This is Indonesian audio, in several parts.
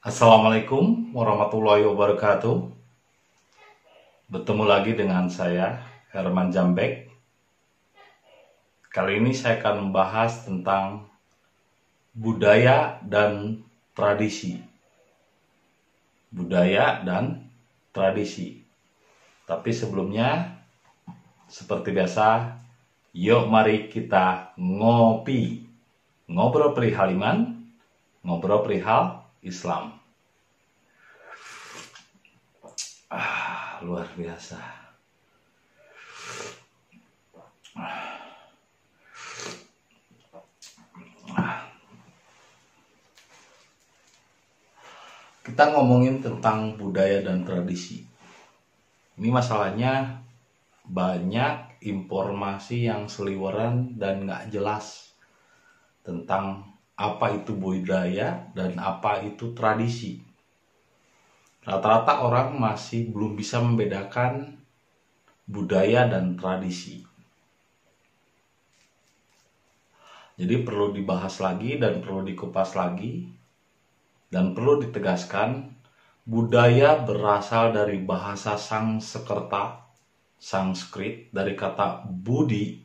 Assalamualaikum warahmatullahi wabarakatuh. Bertemu lagi dengan saya, Herman Jambek. Kali ini saya akan membahas tentang budaya dan tradisi. Budaya dan tradisi. Tapi sebelumnya, seperti biasa, yuk mari kita ngopi. Ngobrol perihal iman, ngobrol perihal Islam. Luar biasa. Kita ngomongin tentang budaya dan tradisi. Ini masalahnya banyak informasi yang seliweran dan nggak jelas tentang apa itu budaya dan apa itu tradisi. Rata-rata orang masih belum bisa membedakan budaya dan tradisi. Jadi perlu dibahas lagi dan perlu dikupas lagi. Dan perlu ditegaskan, budaya berasal dari bahasa Sanskrit dari kata budi,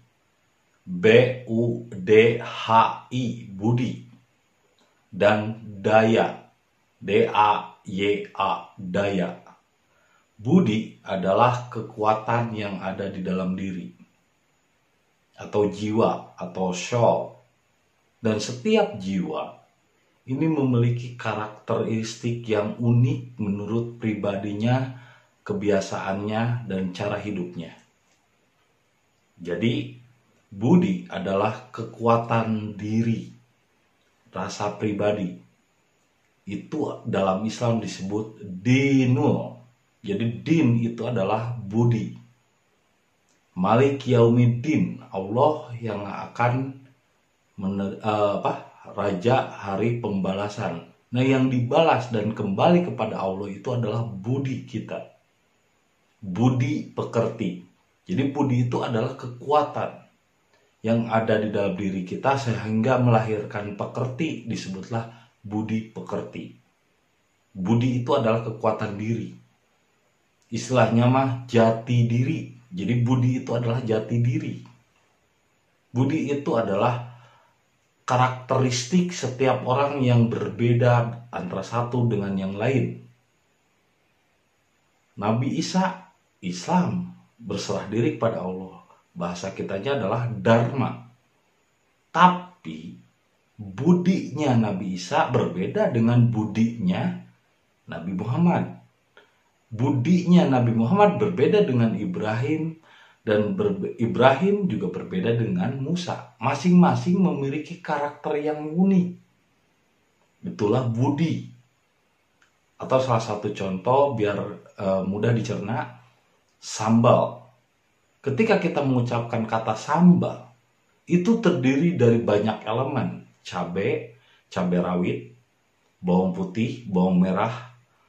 B-U-D-H-I, budi, dan daya, D-A-Y-A, daya. Budi adalah kekuatan yang ada di dalam diri, atau jiwa, atau soul. Dan setiap jiwa ini memiliki karakteristik yang unik menurut pribadinya, kebiasaannya, dan cara hidupnya. Jadi, budi adalah kekuatan diri, rasa pribadi. Itu dalam Islam disebut dinul. Jadi din itu adalah budi. Malik Yaumiddin, Allah yang akan Raja hari pembalasan. Nah, yang dibalas dan kembali kepada Allah itu adalah budi kita. Budi pekerti. Jadi budi itu adalah kekuatan yang ada di dalam diri kita sehingga melahirkan pekerti, disebutlah budi pekerti. Budi itu adalah kekuatan diri. Istilahnya mah jati diri. Jadi budi itu adalah jati diri. Budi itu adalah karakteristik setiap orang yang berbeda antara satu dengan yang lain. Nabi Isa, Islam, berserah diri kepada Allah. Bahasa kitanya adalah Dharma. Tapi budinya Nabi Isa berbeda dengan budinya Nabi Muhammad. Budinya Nabi Muhammad berbeda dengan Ibrahim, dan Ibrahim juga berbeda dengan Musa. Masing-masing memiliki karakter yang unik. Itulah budi. Atau salah satu contoh biar mudah dicerna, sambal. Ketika kita mengucapkan kata sambal, itu terdiri dari banyak elemen. Cabai rawit, bawang putih, bawang merah,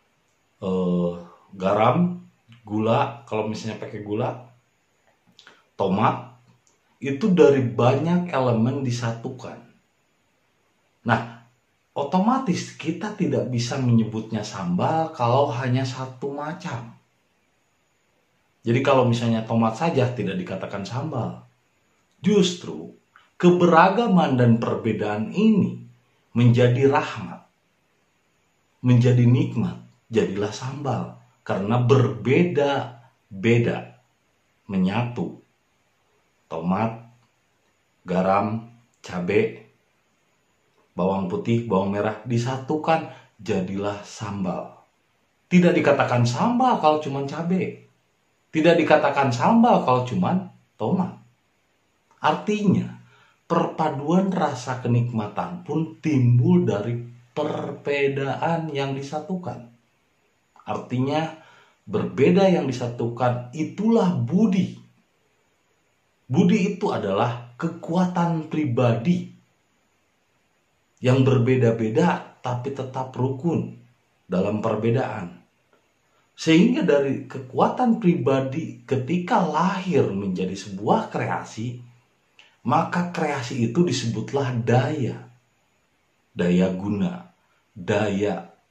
garam, gula, kalau misalnya pakai gula, tomat, itu dari banyak elemen disatukan. Nah, otomatis kita tidak bisa menyebutnya sambal kalau hanya satu macam. Jadi kalau misalnya tomat saja tidak dikatakan sambal. Justru keberagaman dan perbedaan ini menjadi rahmat, menjadi nikmat, jadilah sambal. Karena berbeda-beda menyatu. Tomat, garam, cabai, bawang putih, bawang merah disatukan jadilah sambal. Tidak dikatakan sambal kalau cuma cabai. Tidak dikatakan sambal kalau cuma tomat. Artinya, perpaduan rasa kenikmatan pun timbul dari perbedaan yang disatukan. Artinya, berbeda yang disatukan itulah budi. Budi itu adalah kekuatan pribadi yang berbeda-beda tapi tetap rukun dalam perbedaan. Sehingga dari kekuatan pribadi ketika lahir menjadi sebuah kreasi, maka kreasi itu disebutlah daya. Daya guna, daya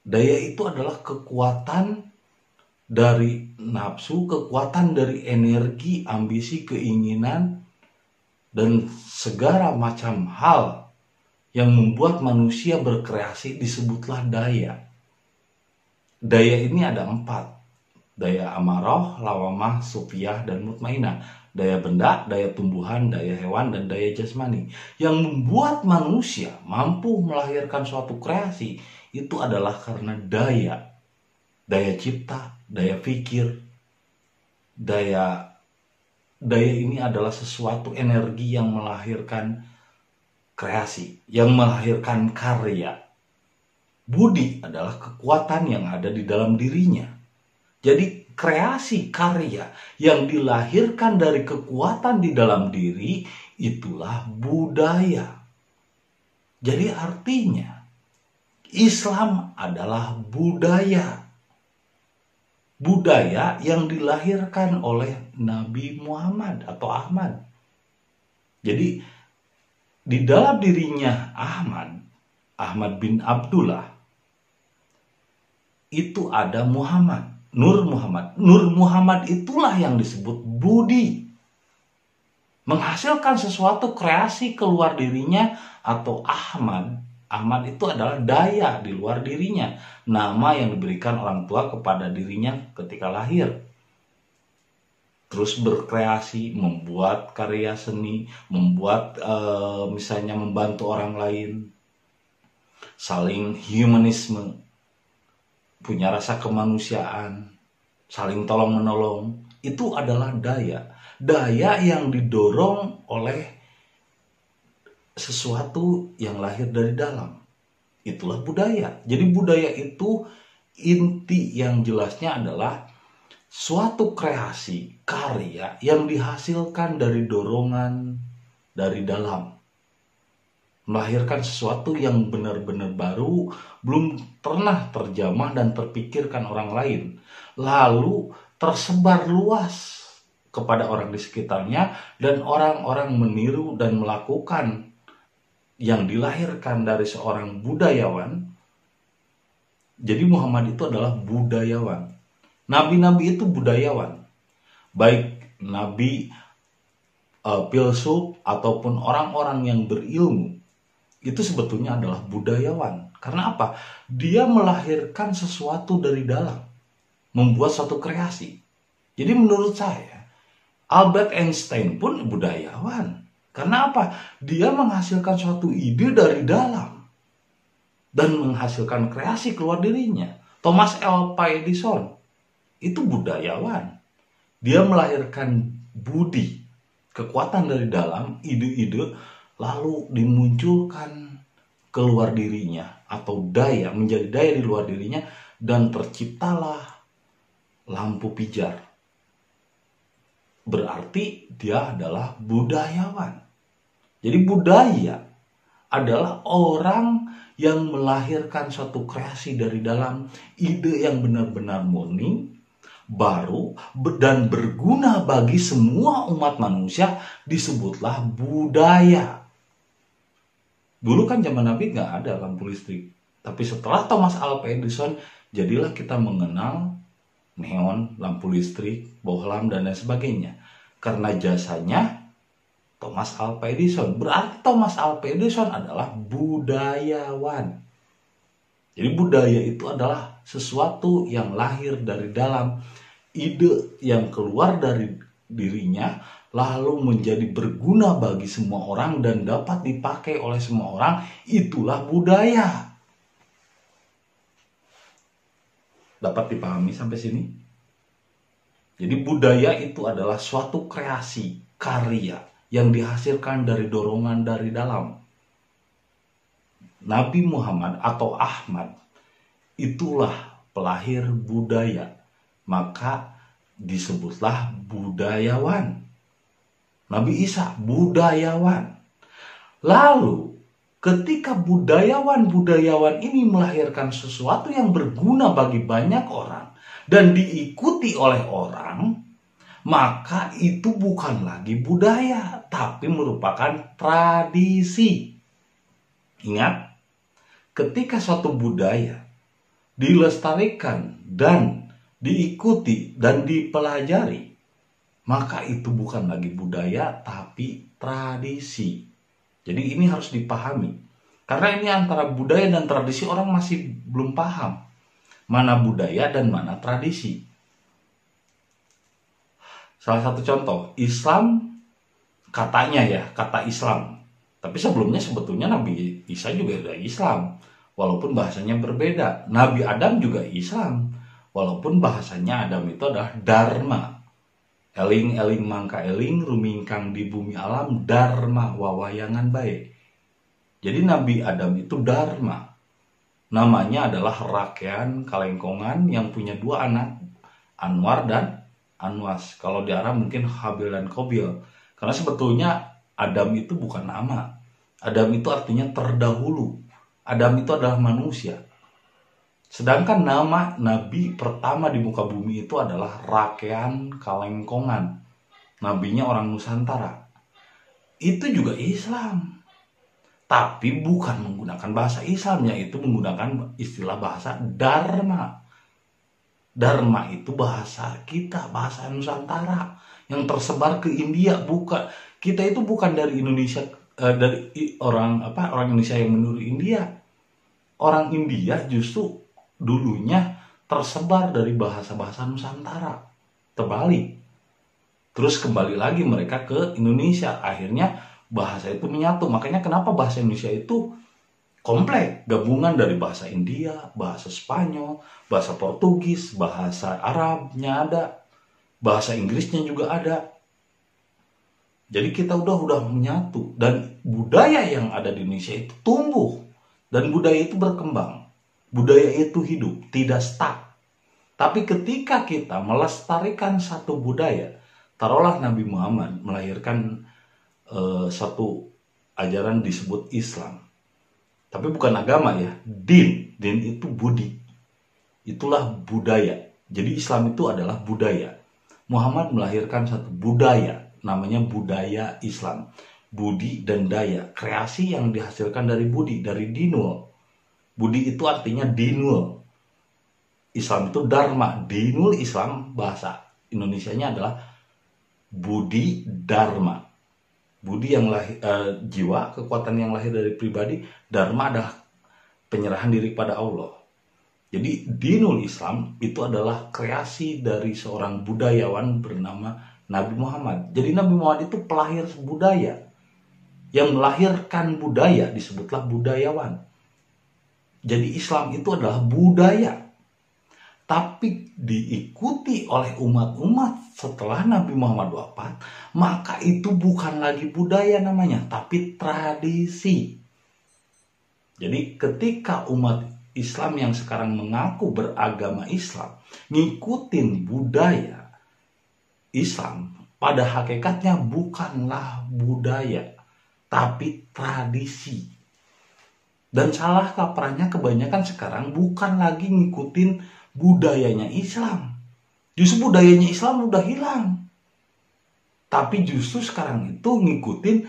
Daya itu adalah kekuatan dari nafsu, kekuatan dari energi, ambisi, keinginan, dan segala macam hal yang membuat manusia berkreasi disebutlah daya. Daya ini ada 4. Daya amarah, lawamah, sufiyah, dan mutmainah. Daya benda, daya tumbuhan, daya hewan, dan daya jasmani. Yang membuat manusia mampu melahirkan suatu kreasi itu adalah karena daya. Daya cipta, daya pikir, daya ini adalah sesuatu energi yang melahirkan kreasi, yang melahirkan karya. Budi adalah kekuatan yang ada di dalam dirinya. Jadi kreasi karya yang dilahirkan dari kekuatan di dalam diri itulah budaya. Jadi artinya Islam adalah budaya. Budaya yang dilahirkan oleh Nabi Muhammad atau Ahmad. Jadi di dalam dirinya Ahmad bin Abdullah, itu ada Muhammad, Nur Muhammad. Nur Muhammad itulah yang disebut budi. Menghasilkan sesuatu kreasi keluar dirinya atau Ahmad. Ahmad itu adalah daya di luar dirinya. Nama yang diberikan orang tua kepada dirinya ketika lahir. Terus berkreasi, membuat karya seni, membuat misalnya membantu orang lain. Saling humanisme, punya rasa kemanusiaan, saling tolong-menolong. Itu adalah daya. Daya yang didorong oleh sesuatu yang lahir dari dalam. Itulah budaya. Jadi budaya itu inti yang jelasnya adalah suatu kreasi, karya yang dihasilkan dari dorongan dari dalam. Melahirkan sesuatu yang benar-benar baru, belum pernah terjamah dan terpikirkan orang lain. Lalu tersebar luas kepada orang di sekitarnya dan orang-orang meniru dan melakukan yang dilahirkan dari seorang budayawan. Jadi Muhammad itu adalah budayawan. Nabi-nabi itu budayawan. Baik nabi, filsuf, ataupun orang-orang yang berilmu, itu sebetulnya adalah budayawan. Karena apa? Dia melahirkan sesuatu dari dalam. Membuat suatu kreasi. Jadi menurut saya, Albert Einstein pun budayawan. Karena apa? Dia menghasilkan suatu ide dari dalam dan menghasilkan kreasi keluar dirinya. Thomas Alva Edison itu budayawan. Dia melahirkan budi, kekuatan dari dalam, ide-ide, lalu dimunculkan keluar dirinya atau daya, menjadi daya di luar dirinya, dan terciptalah lampu pijar. Berarti dia adalah budayawan. Jadi budaya adalah orang yang melahirkan suatu kreasi dari dalam, ide yang benar-benar murni, baru, dan berguna bagi semua umat manusia, disebutlah budaya. Dulu kan zaman Nabi nggak ada lampu listrik. Tapi setelah Thomas Alva Edison, jadilah kita mengenal neon, lampu listrik, bohlam, dan lain sebagainya. Karena jasanya Thomas Alva Edison. Berarti Thomas Alva Edison adalah budayawan. Jadi budaya itu adalah sesuatu yang lahir dari dalam, ide yang keluar dari dirinya, lalu menjadi berguna bagi semua orang dan dapat dipakai oleh semua orang. Itulah budaya. Dapat dipahami sampai sini? Jadi budaya itu adalah suatu kreasi, karya yang dihasilkan dari dorongan dari dalam. Nabi Muhammad atau Ahmad itulah pelahir budaya, maka disebutlah budayawan. Nabi Isa budayawan. Lalu ketika budayawan ini melahirkan sesuatu yang berguna bagi banyak orang dan diikuti oleh orang, maka itu bukan lagi budaya, tapi merupakan tradisi. Ingat, ketika suatu budaya dilestarikan dan diikuti dan dipelajari, maka itu bukan lagi budaya tapi tradisi. Jadi ini harus dipahami. Karena ini antara budaya dan tradisi orang masih belum paham. Mana budaya dan mana tradisi. Salah satu contoh, Islam katanya ya, kata Islam. Tapi sebelumnya sebetulnya Nabi Isa juga ada Islam. Walaupun bahasanya berbeda. Nabi Adam juga Islam. Walaupun bahasanya Adam itu adalah Dharma. Eling-eling mangka eling, rumingkang di bumi alam, Dharma wawayangan baik. Jadi Nabi Adam itu Dharma. Namanya adalah Rakean Kalengkongan yang punya 2 anak, Anwar dan Anwas. Kalau di Arab mungkin Habil dan Kobil. Karena sebetulnya Adam itu bukan nama. Adam itu artinya terdahulu. Adam itu adalah manusia. Sedangkan nama Nabi pertama di muka bumi itu adalah Rakean Kalengkongan. Nabinya orang Nusantara. Itu juga Islam. Tapi bukan menggunakan bahasa Islam, yaitu menggunakan istilah bahasa Dharma. Dharma itu bahasa kita, bahasa Nusantara yang tersebar ke India. Bukan, kita itu bukan dari Indonesia, dari orang Indonesia yang menurut India. Orang India justru dulunya tersebar dari bahasa-bahasa Nusantara, terbalik. Terus kembali lagi mereka ke Indonesia, akhirnya bahasa itu menyatu. Makanya kenapa bahasa Indonesia itu kompleks, gabungan dari bahasa India, bahasa Spanyol, bahasa Portugis, bahasa Arabnya ada, bahasa Inggrisnya juga ada. Jadi kita udah menyatu, dan budaya yang ada di Indonesia itu tumbuh, dan budaya itu berkembang. Budaya itu hidup, tidak stuck. Tapi ketika kita melestarikan satu budaya, taruhlah Nabi Muhammad melahirkan satu ajaran disebut Islam. Tapi bukan agama ya, din. Din itu budi. Itulah budaya. Jadi Islam itu adalah budaya. Muhammad melahirkan satu budaya, namanya budaya Islam. Budi dan daya, kreasi yang dihasilkan dari budi, dari dinul. Budi itu artinya dinul. Islam itu dharma. Dinul Islam, bahasa Indonesianya adalah budi dharma. Budi yang jiwa, kekuatan yang lahir dari pribadi. Dharma adalah penyerahan diri kepada Allah. Jadi dinul Islam itu adalah kreasi dari seorang budayawan bernama Nabi Muhammad. Jadi Nabi Muhammad itu pelahir budaya. Yang melahirkan budaya disebutlah budayawan. Jadi Islam itu adalah budaya. Tapi diikuti oleh umat-umat setelah Nabi Muhammad wafat, maka itu bukan lagi budaya namanya, tapi tradisi. Jadi ketika umat Islam yang sekarang mengaku beragama Islam ngikutin budaya Islam, pada hakikatnya bukanlah budaya, tapi tradisi. Dan salah kaprahnya kebanyakan sekarang bukan lagi ngikutin budayanya Islam. Justru budayanya Islam udah hilang. Tapi justru sekarang itu ngikutin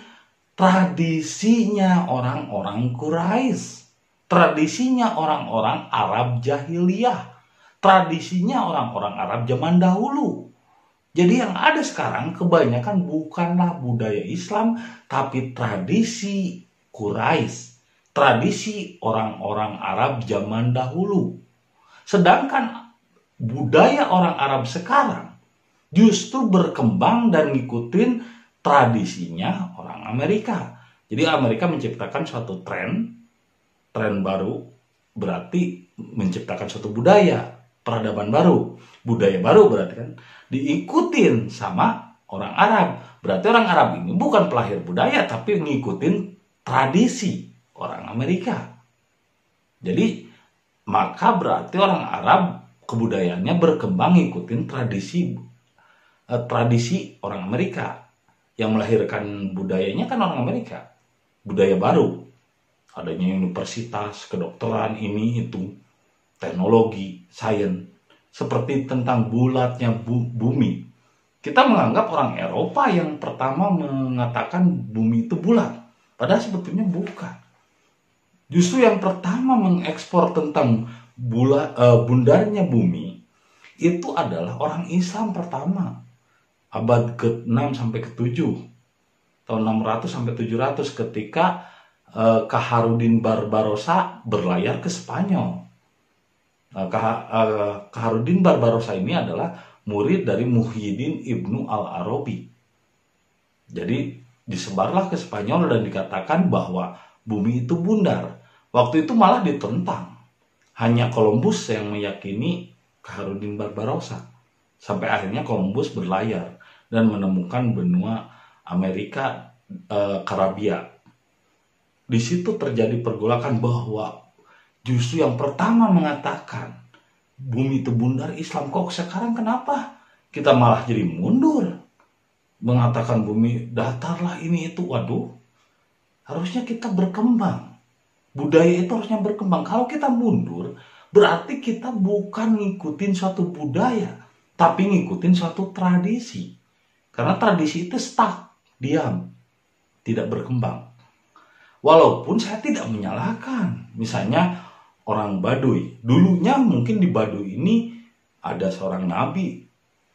tradisinya orang-orang Quraisy. Tradisinya orang-orang Arab jahiliyah. Tradisinya orang-orang Arab zaman dahulu. Jadi yang ada sekarang kebanyakan bukanlah budaya Islam, tapi tradisi Quraisy. Tradisi orang-orang Arab zaman dahulu. Sedangkan budaya orang Arab sekarang justru berkembang dan ngikutin tradisinya orang Amerika. Jadi Amerika menciptakan suatu tren baru, berarti menciptakan suatu budaya, peradaban baru. Budaya baru berarti kan diikutin sama orang Arab. Berarti orang Arab ini bukan pelahir budaya, tapi ngikutin tradisi orang Amerika. Jadi maka berarti orang Arab kebudayaannya berkembang ngikutin tradisi orang Amerika. Yang melahirkan budayanya kan orang Amerika. Budaya baru. Adanya universitas, kedokteran, ini itu, teknologi, sains. Seperti tentang bulatnya bumi. Kita menganggap orang Eropa yang pertama mengatakan bumi itu bulat. Padahal sebetulnya bukan. Justru yang pertama mengekspor tentang bundarnya bumi itu adalah orang Islam pertama abad ke-6 sampai ke-7, tahun 600 sampai 700 ketika Khairudin Barbarossa berlayar ke Spanyol. Khairudin Barbarossa ini adalah murid dari Muhyiddin Ibnu Al-Arabi. Jadi disebarlah ke Spanyol dan dikatakan bahwa bumi itu bundar. Waktu itu malah ditentang. Hanya Columbus yang meyakini Khairudin Barbarossa. Sampai akhirnya Columbus berlayar dan menemukan benua Amerika Karibia. Di situ terjadi pergolakan bahwa justru yang pertama mengatakan bumi itu bundar Islam. Kok sekarang kenapa kita malah jadi mundur? Mengatakan bumi datarlah ini itu. Waduh, harusnya kita berkembang. Budaya itu harusnya berkembang. Kalau kita mundur, berarti kita bukan ngikutin suatu budaya, tapi ngikutin suatu tradisi. Karena tradisi itu stuck, diam, tidak berkembang. Walaupun saya tidak menyalahkan. Misalnya orang Baduy. Dulunya mungkin di Baduy ini ada seorang nabi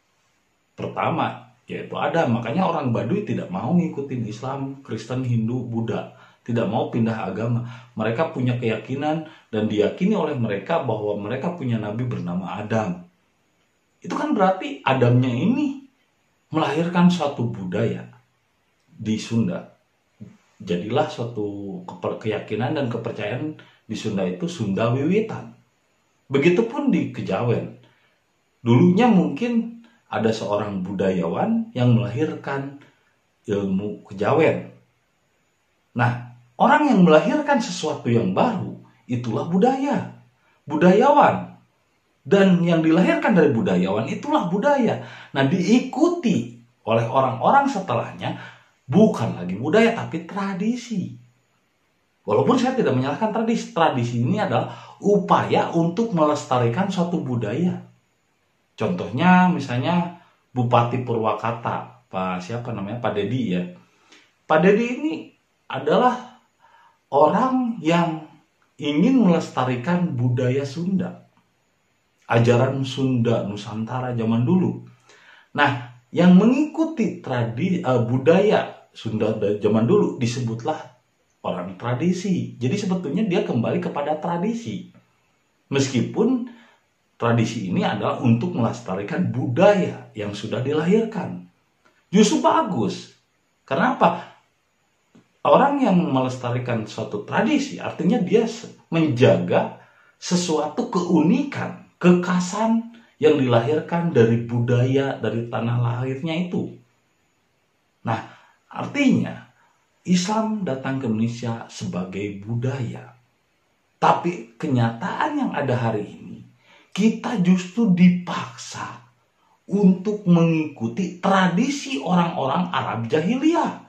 pertama, yaitu Adam. Makanya orang Baduy tidak mau ngikutin Islam, Kristen, Hindu, Buddha. Tidak mau pindah agama. Mereka punya keyakinan dan diyakini oleh mereka bahwa mereka punya nabi bernama Adam. Itu kan berarti Adamnya ini melahirkan suatu budaya di Sunda. Jadilah suatu keyakinan dan kepercayaan di Sunda itu Sunda Wiwitan. Begitupun di Kejawen. Dulunya mungkin ada seorang budayawan yang melahirkan ilmu Kejawen. Nah, orang yang melahirkan sesuatu yang baru, itulah budaya. Budayawan. Dan yang dilahirkan dari budayawan, itulah budaya. Nah, diikuti oleh orang-orang setelahnya, bukan lagi budaya, tapi tradisi. Walaupun saya tidak menyalahkan tradisi. Tradisi ini adalah upaya untuk melestarikan suatu budaya. Contohnya misalnya Bupati Purwakarta, Pak Dedi ya. Pak Dedi ini adalah orang yang ingin melestarikan budaya Sunda. Ajaran Sunda Nusantara zaman dulu. Nah, yang mengikuti budaya Sunda zaman dulu disebutlah orang tradisi. Jadi sebetulnya dia kembali kepada tradisi. Meskipun tradisi ini adalah untuk melestarikan budaya yang sudah dilahirkan. Justru bagus. Kenapa? Orang yang melestarikan suatu tradisi artinya dia menjaga sesuatu keunikan, kekhasan yang dilahirkan dari budaya, dari tanah lahirnya itu. Nah, artinya Islam datang ke Indonesia sebagai budaya. Tapi kenyataan yang ada hari ini, kita justru dipaksa untuk mengikuti tradisi orang-orang Arab jahiliyah.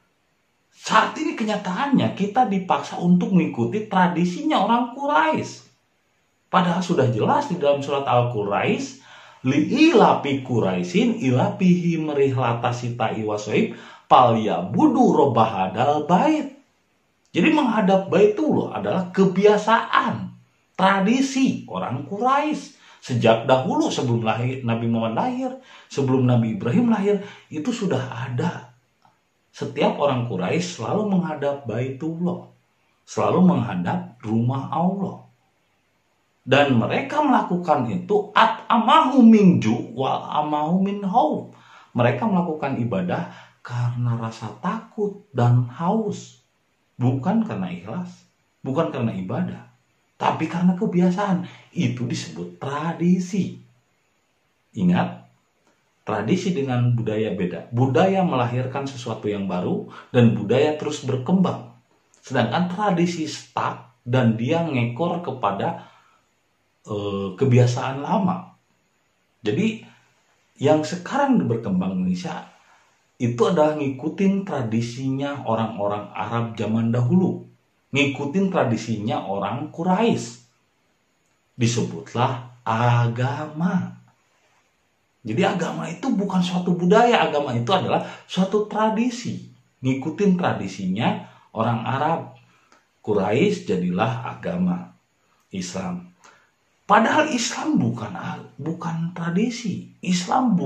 Saat ini kenyataannya kita dipaksa untuk mengikuti tradisinya orang Quraisy. Padahal sudah jelas di dalam surat Al-Quraisy, li'ilapi Quraisyin ilapihi merihlata sita'i wasoib palyabudu robahadal bait. Jadi menghadap Baitullah adalah kebiasaan, tradisi orang Quraisy. Sejak dahulu sebelum Nabi Muhammad lahir, sebelum Nabi Ibrahim lahir, itu sudah ada. Setiap orang Quraisy selalu menghadap Baitullah, selalu menghadap rumah Allah. Dan mereka melakukan itu at'amahu min ju' wal amahu min hauf. Mereka melakukan ibadah karena rasa takut dan haus. Bukan karena ikhlas, bukan karena ibadah, tapi karena kebiasaan. Itu disebut tradisi. Ingat, tradisi dengan budaya beda. Budaya melahirkan sesuatu yang baru dan budaya terus berkembang. Sedangkan tradisi stuck dan dia ngekor kepada kebiasaan lama. Jadi yang sekarang berkembang Indonesia itu adalah ngikutin tradisinya orang-orang Arab zaman dahulu, ngikutin tradisinya orang Quraisy. Disebutlah agama. Jadi agama itu bukan suatu budaya, agama itu adalah suatu tradisi, ngikutin tradisinya orang Arab. Quraisy jadilah agama Islam. Padahal Islam bukan tradisi. Islam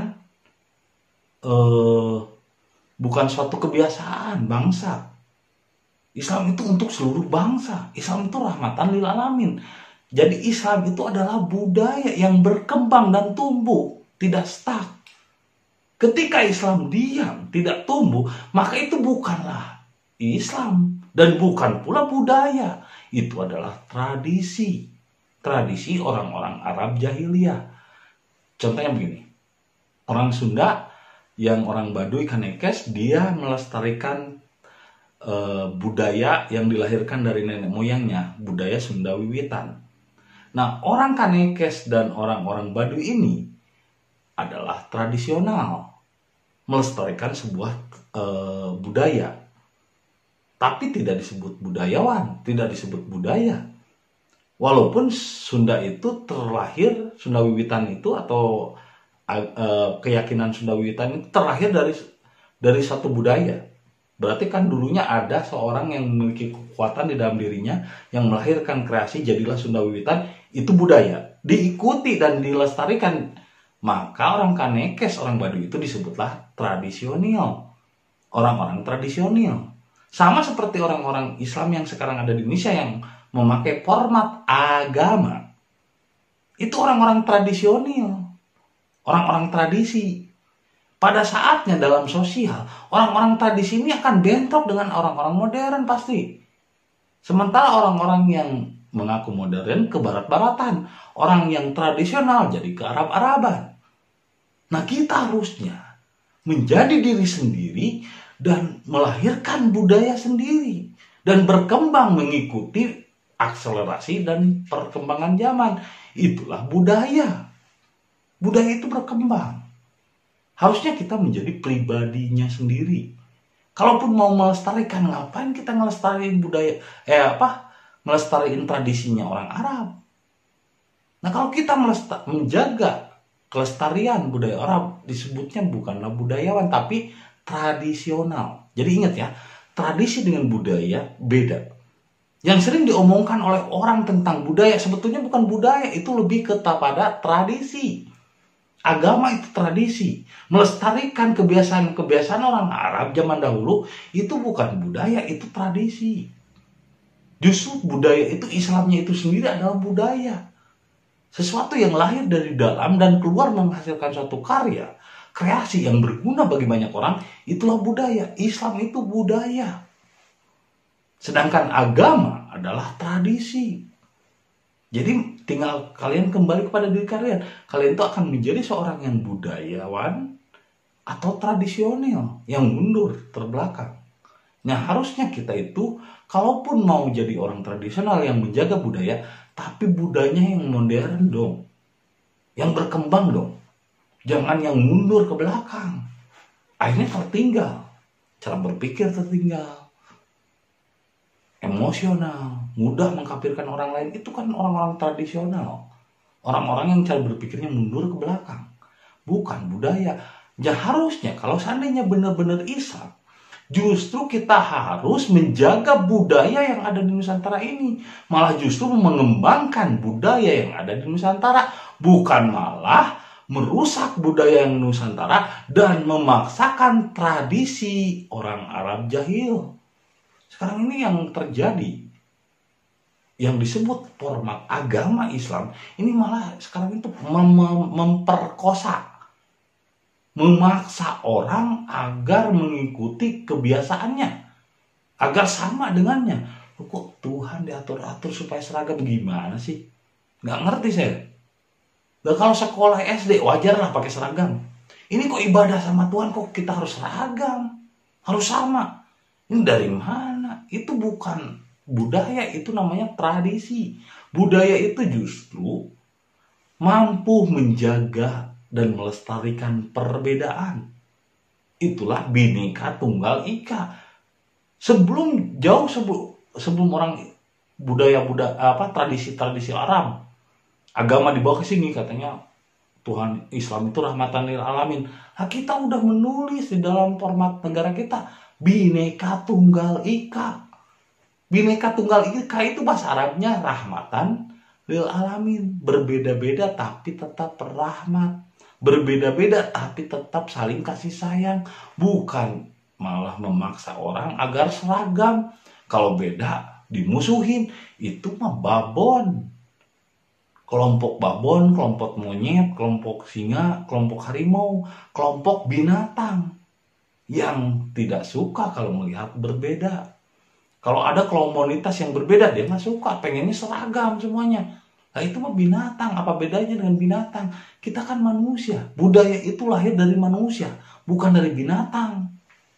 bukan suatu kebiasaan bangsa. Islam itu untuk seluruh bangsa. Islam itu rahmatan lil alamin. Jadi Islam itu adalah budaya yang berkembang dan tumbuh, tidak stuck. Ketika Islam diam, tidak tumbuh, maka itu bukanlah Islam dan bukan pula budaya. Itu adalah tradisi. Tradisi orang-orang Arab jahiliyah. Contohnya begini. Orang Sunda yang orang Baduy Kanekes, dia melestarikan budaya yang dilahirkan dari nenek moyangnya, budaya Sunda Wiwitan. Nah, orang Kanekes dan orang-orang Baduy ini adalah tradisional, melestarikan sebuah budaya. Tapi tidak disebut budayawan, tidak disebut budaya. Walaupun Sunda itu terlahir, Sunda Wiwitan itu atau keyakinan Sunda Wiwitan itu terlahir dari satu budaya. Berarti kan dulunya ada seorang yang memiliki kekuatan di dalam dirinya yang melahirkan kreasi, jadilah Sunda Wiwitan, itu budaya. Diikuti dan dilestarikan. Maka orang Kanekes, orang Baduy itu disebutlah tradisional. Orang-orang tradisional. Sama seperti orang-orang Islam yang sekarang ada di Indonesia yang memakai format agama. Itu orang-orang tradisional. Orang-orang tradisi. Pada saatnya dalam sosial, orang-orang tradisi ini akan bentrok dengan orang-orang modern pasti. Sementara orang-orang yang mengaku modern ke barat-baratan. Orang yang tradisional jadi ke Arab-Araban. Nah, kita harusnya menjadi diri sendiri dan melahirkan budaya sendiri. Dan berkembang mengikuti akselerasi dan perkembangan zaman. Itulah budaya. Budaya itu berkembang. Harusnya kita menjadi pribadinya sendiri. Kalaupun mau melestarikan, ngapain kita ngelestariin budaya, melestariin tradisinya orang Arab. Nah, kalau kita menjaga kelestarian budaya Arab, disebutnya bukanlah budayawan, tapi tradisional. Jadi ingat ya, tradisi dengan budaya beda. Yang sering diomongkan oleh orang tentang budaya sebetulnya bukan budaya, itu lebih kepada tradisi. Agama itu tradisi. Melestarikan kebiasaan-kebiasaan orang Arab zaman dahulu itu bukan budaya, itu tradisi. Justru budaya itu, Islamnya itu sendiri adalah budaya. Sesuatu yang lahir dari dalam dan keluar menghasilkan suatu karya, kreasi yang berguna bagi banyak orang, itulah budaya. Islam itu budaya. Sedangkan agama adalah tradisi. Jadi tinggal kalian kembali kepada diri kalian. Kalian itu akan menjadi seorang yang budayawan atau tradisional, yang mundur, terbelakang. Nah, harusnya kita itu, kalaupun mau jadi orang tradisional yang menjaga budaya, tapi budayanya yang modern dong. Yang berkembang dong. Jangan yang mundur ke belakang. Akhirnya tertinggal. Cara berpikir tertinggal. Emosional, mudah mengkafirkan orang lain, itu kan orang-orang tradisional. Orang-orang yang cara berpikirnya mundur ke belakang. Bukan budaya. Ya harusnya kalau seandainya benar-benar Islam, justru kita harus menjaga budaya yang ada di Nusantara ini. Malah justru mengembangkan budaya yang ada di Nusantara. Bukan malah merusak budaya yang Nusantara dan memaksakan tradisi orang Arab jahil. Sekarang ini yang terjadi, yang disebut format agama Islam, ini malah sekarang itu memperkosa, memaksa orang agar mengikuti kebiasaannya, agar sama dengannya. Kok Tuhan diatur-atur supaya seragam, gimana sih? Nggak ngerti saya. Dan kalau sekolah SD wajar lah pakai seragam. Ini kok ibadah sama Tuhan kok kita harus seragam, harus sama. Ini dari mana? Itu bukan budaya, itu namanya tradisi. Budaya itu justru mampu menjaga dan melestarikan perbedaan. Itulah Bhinneka Tunggal Ika. Sebelum orang tradisi Arab, agama dibawa ke sini, katanya Tuhan Islam itu rahmatan lil alamin. Nah, kita udah menulis di dalam format negara kita Bhinneka Tunggal Ika. Bhinneka Tunggal Ika itu bahasa Arabnya rahmatan lil alamin, berbeda-beda tapi tetap rahmat, berbeda-beda tapi tetap saling kasih sayang, bukan malah memaksa orang agar seragam. Kalau beda dimusuhin, itu mah babon. Kelompok babon, kelompok monyet, kelompok singa, kelompok harimau, kelompok binatang yang tidak suka kalau melihat berbeda. Kalau ada komunitas yang berbeda, dia nggak suka, pengennya seragam semuanya. Nah itu mah binatang, apa bedanya dengan binatang? Kita kan manusia, budaya itu lahir dari manusia, bukan dari binatang.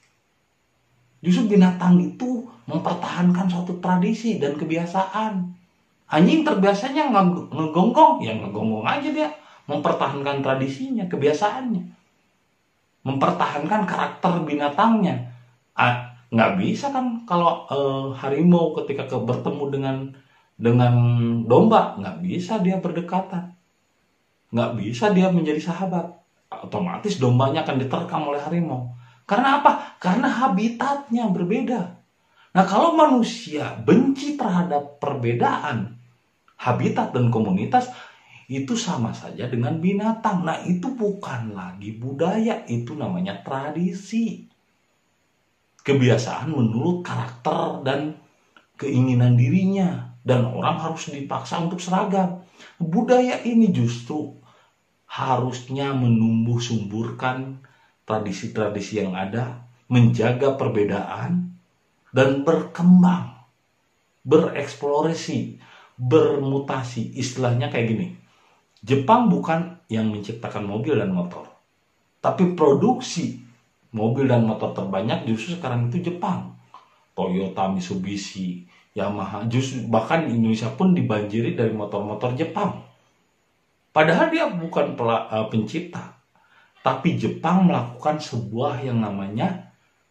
Justru binatang itu mempertahankan suatu tradisi dan kebiasaan. Anjing terbiasanya ngegonggong, ya ngegonggong aja dia. Mempertahankan tradisinya, kebiasaannya. Mempertahankan karakter binatangnya. Nggak bisa kan kalau harimau ketika bertemu dengan domba, nggak bisa dia berdekatan, nggak bisa dia menjadi sahabat, otomatis dombanya akan diterkam oleh harimau. Karena apa? Karena habitatnya berbeda. Nah kalau manusia benci terhadap perbedaan habitat dan komunitas, itu sama saja dengan binatang. Nah itu bukan lagi budaya, itu namanya tradisi. Kebiasaan menurut karakter dan keinginan dirinya, dan orang harus dipaksa untuk seragam. Budaya ini justru harusnya menumbuh sumburkan tradisi-tradisi yang ada, menjaga perbedaan dan berkembang, bereksplorasi, bermutasi. Istilahnya kayak gini, Jepang bukan yang menciptakan mobil dan motor, tapi produksi mobil dan motor terbanyak justru sekarang itu Jepang. Toyota, Mitsubishi, Yamaha, justru bahkan Indonesia pun dibanjiri dari motor-motor Jepang. Padahal dia bukan pencipta, tapi Jepang melakukan sebuah yang namanya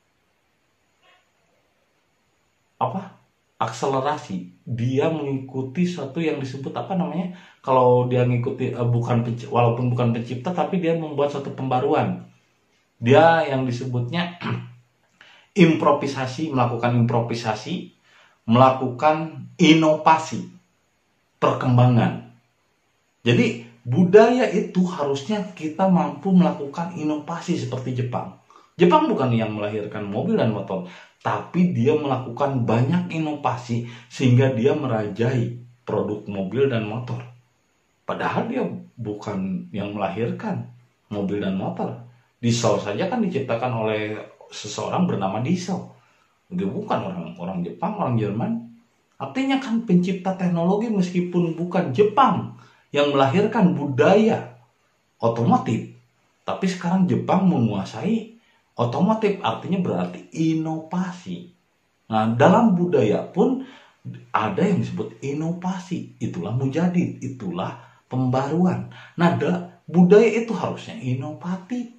akselerasi. Dia mengikuti satu yang disebut kalau dia mengikuti walaupun bukan pencipta, tapi dia membuat satu pembaruan. Dia yang disebutnya melakukan improvisasi, melakukan inovasi, perkembangan. Jadi budaya itu harusnya kita mampu melakukan inovasi seperti Jepang. Jepang bukan yang melahirkan mobil dan motor, tapi dia melakukan banyak inovasi sehingga dia merajai produk mobil dan motor. Padahal dia bukan yang melahirkan mobil dan motor. Diesel saja kan diciptakan oleh seseorang bernama Diesel. Dia bukan orang Jepang, orang Jerman. Artinya kan pencipta teknologi meskipun bukan Jepang yang melahirkan budaya otomotif, tapi sekarang Jepang menguasai otomotif, artinya berarti inovasi. Nah, dalam budaya pun ada yang disebut inovasi. Itulah mujadid, itulah pembaruan. Nah, budaya itu harusnya inovatif,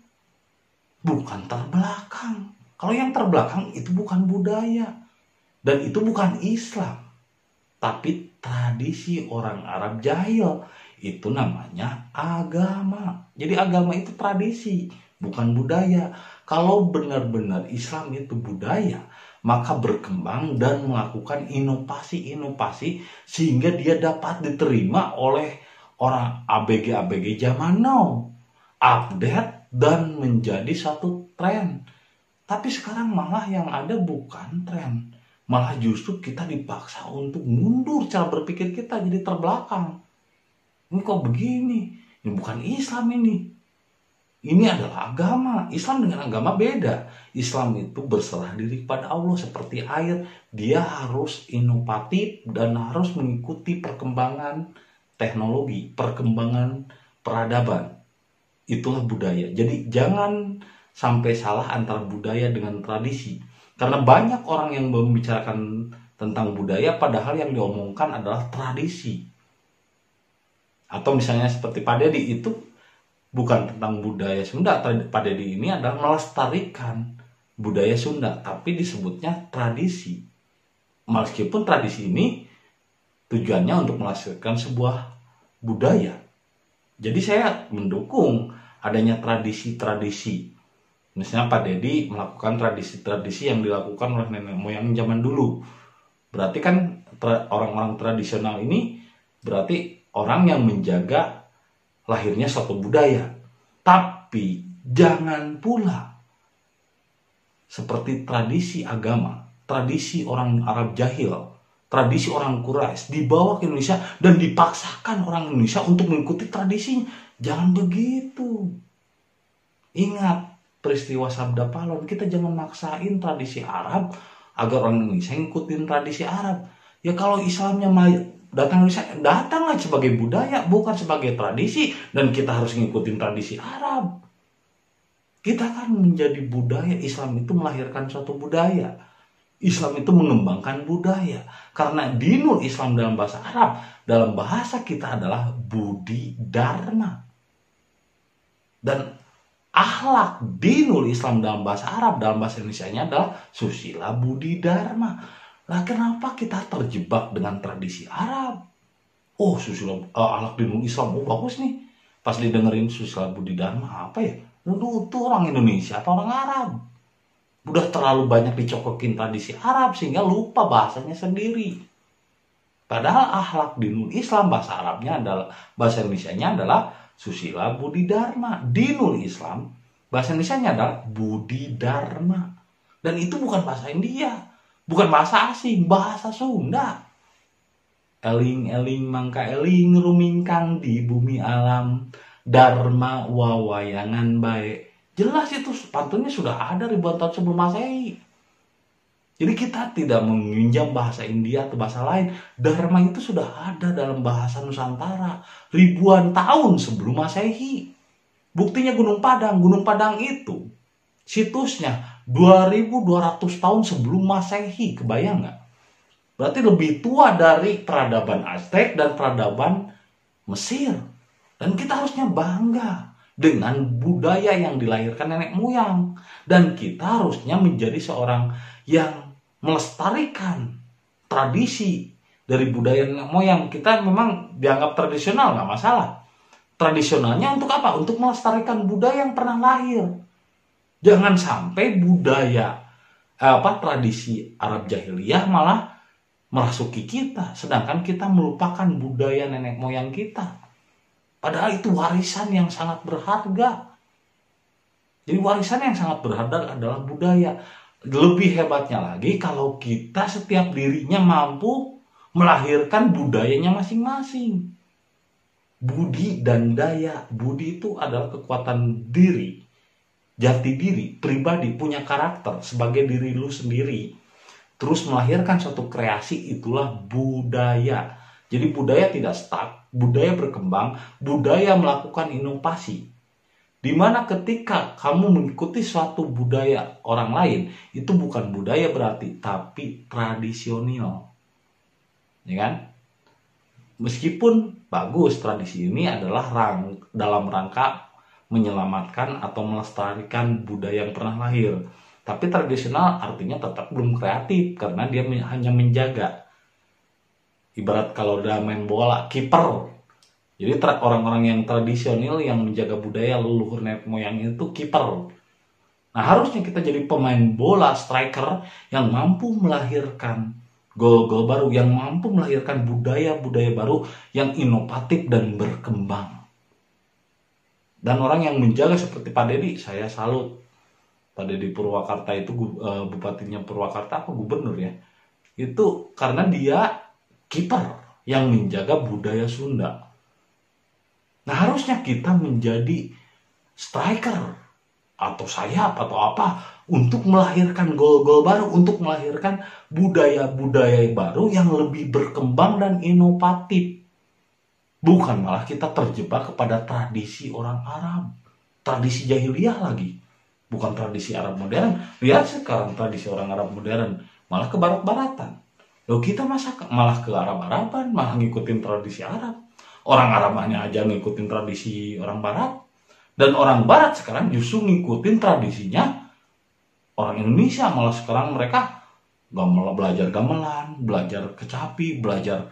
bukan terbelakang. Kalau yang terbelakang itu bukan budaya, dan itu bukan Islam, tapi tradisi orang Arab jahil. Itu namanya agama. Jadi agama itu tradisi, bukan budaya. Kalau benar-benar Islam itu budaya, maka berkembang dan melakukan inovasi-inovasi sehingga dia dapat diterima oleh orang ABG zaman now, update dan menjadi satu tren. Tapi sekarang malah yang ada bukan tren, malah justru kita dipaksa untuk mundur cara berpikir kita, jadi terbelakang. Ini kok begini? Ini bukan Islam ini. Ini adalah agama. Islam dengan agama beda. Islam itu berserah diri kepada Allah seperti air. Dia harus inovatif dan harus mengikuti perkembangan teknologi, perkembangan peradaban. Itulah budaya. Jadi jangan sampai salah antara budaya dengan tradisi. Karena banyak orang yang membicarakan tentang budaya padahal yang diomongkan adalah tradisi. Atau misalnya seperti Pak Dedi, itu bukan tentang budaya Sunda. Pak Dedi ini adalah melestarikan budaya Sunda, tapi disebutnya tradisi. Meskipun tradisi ini tujuannya untuk melestarikan sebuah budaya. Jadi saya mendukung adanya tradisi-tradisi. Misalnya Pak Dedi melakukan tradisi-tradisi yang dilakukan oleh nenek moyang zaman dulu. Berarti kan orang-orang tradisional ini berarti orang yang menjaga lahirnya suatu budaya. Tapi jangan pula seperti tradisi agama, tradisi orang Arab jahil, tradisi orang Quraisy dibawa ke Indonesia dan dipaksakan orang Indonesia untuk mengikuti tradisinya. Jangan begitu. Ingat peristiwa Sabda Palon, kita jangan maksain tradisi Arab agar orang Indonesia ngikutin tradisi Arab. Ya kalau Islamnya datang Indonesia, datanglah sebagai budaya, bukan sebagai tradisi, dan kita harus ngikutin tradisi Arab. Kita kan menjadi budaya, Islam itu melahirkan suatu budaya. Islam itu mengembangkan budaya. Karena dinul Islam dalam bahasa Arab, dalam bahasa kita adalah budi dharma. Dan akhlak dinul Islam dalam bahasa Arab, dalam bahasa Indonesianya adalah susila budi dharma. Nah, kenapa kita terjebak dengan tradisi Arab? Oh, susila akhlak dinul Islam, oh bagus nih. Pas didengerin susila budi dharma, apa ya? Itu orang Indonesia atau orang Arab? Udah terlalu banyak dicokokin tradisi Arab sehingga lupa bahasanya sendiri. Padahal akhlak dinul Islam bahasa Arabnya adalah, bahasa Indonesianya adalah susila budi dharma. Dinul Islam bahasa Indonesianya adalah budi dharma. Dan itu bukan bahasa India, bukan bahasa asing, bahasa Sunda. Eling-eling mangka eling rumingkang di bumi alam, dharma wawayangan baik. Jelas itu pantunnya sudah ada ribuan tahun sebelum Masehi. Jadi kita tidak meminjam bahasa India atau bahasa lain. Dharma itu sudah ada dalam bahasa Nusantara ribuan tahun sebelum Masehi. Buktinya Gunung Padang. Gunung Padang itu situsnya 2200 tahun sebelum Masehi. Kebayang nggak? Berarti lebih tua dari peradaban Aztec dan peradaban Mesir. Dan kita harusnya bangga dengan budaya yang dilahirkan nenek moyang. Dan kita harusnya menjadi seorang yang melestarikan tradisi dari budaya nenek moyang. Kita memang dianggap tradisional, nggak masalah. Tradisionalnya untuk apa? Untuk melestarikan budaya yang pernah lahir. Jangan sampai budaya tradisi Arab jahiliyah malah merasuki kita, sedangkan kita melupakan budaya nenek moyang kita. Padahal itu warisan yang sangat berharga. Jadi warisan yang sangat berharga adalah budaya. Lebih hebatnya lagi kalau kita setiap dirinya mampu melahirkan budayanya masing-masing. Budi dan daya. Budi itu adalah kekuatan diri, jati diri, pribadi, punya karakter sebagai diri lu sendiri. Terus melahirkan suatu kreasi, itulah budaya. Jadi budaya tidak stuck, budaya berkembang, budaya melakukan inovasi. Dimana ketika kamu mengikuti suatu budaya orang lain, itu bukan budaya berarti, tapi tradisional. Ya kan? Meskipun bagus, tradisi ini adalah dalam rangka menyelamatkan atau melestarikan budaya yang pernah lahir. Tapi tradisional artinya tetap belum kreatif karena dia hanya menjaga. Ibarat kalau udah main bola, kiper. Jadi orang-orang yang tradisional yang menjaga budaya leluhur nenek moyang itu kiper. Nah, harusnya kita jadi pemain bola, striker yang mampu melahirkan gol-gol baru, yang mampu melahirkan budaya-budaya baru yang inovatif dan berkembang. Dan orang yang menjaga seperti Pak Dedi, saya salut. Pak Dedi Purwakarta itu bupatinya Purwakarta apa gubernur ya, itu karena dia kiper yang menjaga budaya Sunda. Nah, harusnya kita menjadi striker atau sayap atau apa untuk melahirkan gol-gol baru, untuk melahirkan budaya-budaya baru yang lebih berkembang dan inovatif. Bukan malah kita terjebak kepada tradisi orang Arab, tradisi jahiliyah lagi. Bukan tradisi Arab modern. Lihat sekarang tradisi orang Arab modern malah ke barat-baratan. Loh, kita malah ke Arab-Araban, malah ngikutin tradisi Arab. Orang Arabnya aja ngikutin tradisi orang Barat. Dan orang Barat sekarang justru ngikutin tradisinya orang Indonesia. Malah sekarang mereka belajar gamelan, belajar kecapi, belajar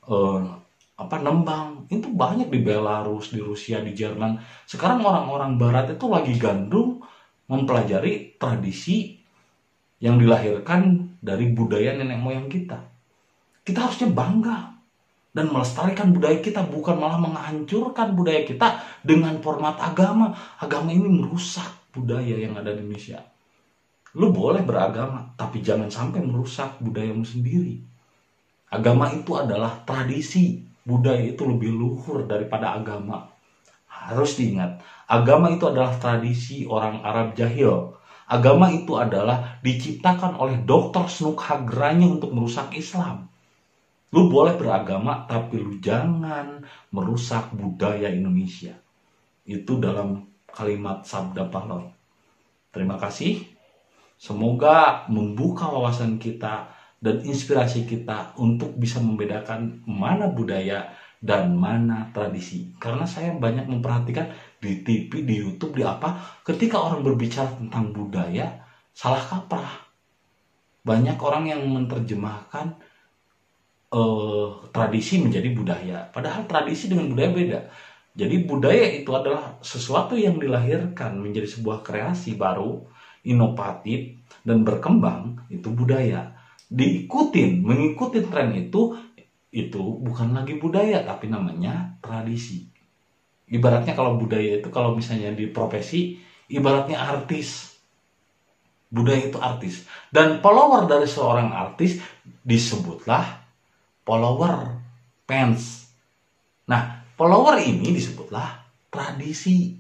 nembang. Itu banyak di Belarus, di Rusia, di Jerman. Sekarang orang-orang Barat itu lagi gandrung mempelajari tradisi yang dilahirkan dari budaya nenek moyang kita. Kita harusnya bangga dan melestarikan budaya kita, bukan malah menghancurkan budaya kita dengan format agama. Agama ini merusak budaya yang ada di Indonesia. Lu boleh beragama, tapi jangan sampai merusak budayamu sendiri. Agama itu adalah tradisi, budaya itu lebih luhur daripada agama. Harus diingat, agama itu adalah tradisi orang Arab jahil. Agama itu adalah diciptakan oleh Dr. Snook Hagrani untuk merusak Islam. Lu boleh beragama, tapi lu jangan merusak budaya Indonesia. Itu dalam kalimat sabda pahlawan. Terima kasih. Semoga membuka wawasan kita dan inspirasi kita untuk bisa membedakan mana budaya dan mana tradisi. Karena saya banyak memperhatikan di TV, di YouTube, di apa, ketika orang berbicara tentang budaya, salah kaprah. Banyak orang yang menerjemahkan tradisi menjadi budaya. Padahal tradisi dengan budaya beda. Jadi budaya itu adalah sesuatu yang dilahirkan menjadi sebuah kreasi baru, inovatif, dan berkembang, itu budaya. Mengikuti tren itu bukan lagi budaya, tapi namanya tradisi. Ibaratnya kalau budaya itu, kalau misalnya di profesi, ibaratnya artis. Budaya itu artis. Dan follower dari seorang artis disebutlah follower, fans. Nah, follower ini disebutlah tradisi.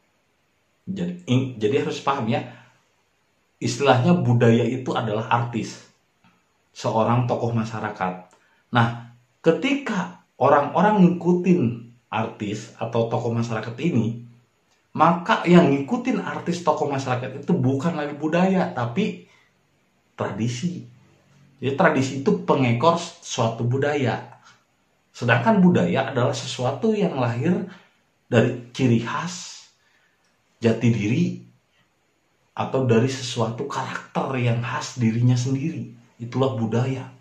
Jadi harus paham ya, istilahnya budaya itu adalah artis, seorang tokoh masyarakat. Nah, ketika orang-orang ngikutin artis atau tokoh masyarakat ini, maka yang ngikutin artis tokoh masyarakat itu bukan lagi budaya, tapi tradisi. Jadi tradisi itu pengekor suatu budaya. Sedangkan budaya adalah sesuatu yang lahir dari ciri khas, jati diri, atau dari sesuatu karakter yang khas dirinya sendiri. Itulah budaya.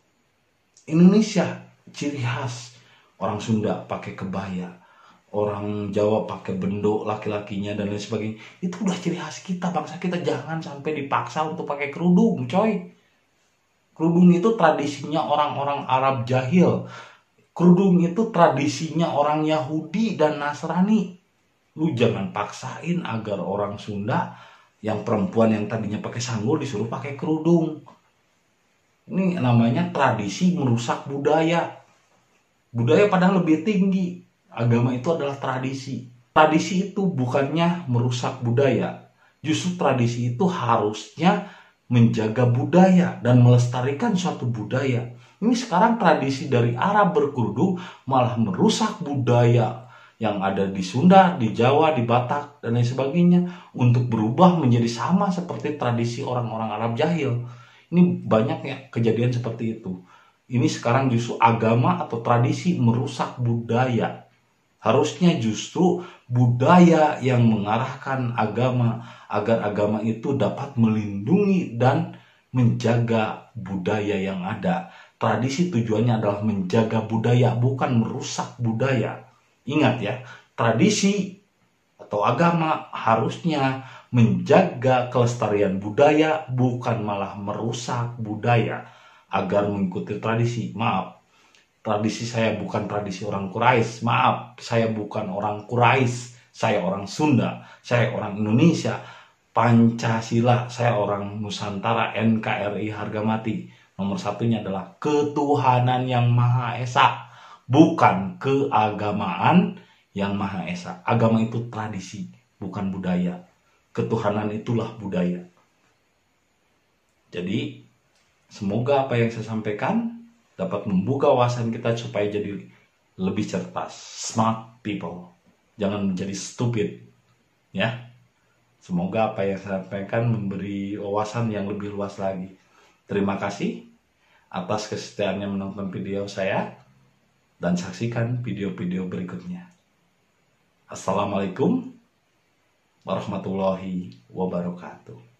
Indonesia, ciri khas. Orang Sunda pakai kebaya, orang Jawa pakai bendok laki-lakinya dan lain sebagainya. Itu udah ciri khas kita, bangsa kita. Jangan sampai dipaksa untuk pakai kerudung, coy. Kerudung itu tradisinya orang-orang Arab jahil. Kerudung itu tradisinya orang Yahudi dan Nasrani. Lu jangan paksain agar orang Sunda yang perempuan yang tadinya pakai sanggul disuruh pakai kerudung. Ini namanya tradisi merusak budaya. Budaya padahal lebih tinggi. Agama itu adalah tradisi. Tradisi itu bukannya merusak budaya. Justru tradisi itu harusnya menjaga budaya dan melestarikan suatu budaya. Ini sekarang tradisi dari Arab berkerudung malah merusak budaya yang ada di Sunda, di Jawa, di Batak, dan lain sebagainya untuk berubah menjadi sama seperti tradisi orang-orang Arab jahil. Ini banyak ya kejadian seperti itu. Ini sekarang justru agama atau tradisi merusak budaya. Harusnya justru budaya yang mengarahkan agama agar agama itu dapat melindungi dan menjaga budaya yang ada. Tradisi tujuannya adalah menjaga budaya, bukan merusak budaya. Ingat ya, tradisi atau agama harusnya menjaga kelestarian budaya, bukan malah merusak budaya agar mengikuti tradisi. Maaf, tradisi saya bukan tradisi orang Quraisy. Maaf, saya bukan orang Quraisy. Saya orang Sunda, saya orang Indonesia. Pancasila, saya orang Nusantara, NKRI harga mati. Nomor satunya adalah ketuhanan yang Maha Esa, bukan keagamaan yang Maha Esa. Agama itu tradisi, bukan budaya. Ketuhanan itulah budaya. Jadi, semoga apa yang saya sampaikan dapat membuka wawasan kita supaya jadi lebih cerdas, smart people. Jangan menjadi stupid, ya. Semoga apa yang saya sampaikan memberi wawasan yang lebih luas lagi. Terima kasih atas kesetiaannya menonton video saya dan saksikan video-video berikutnya. Assalamualaikum warahmatullahi wabarakatuh.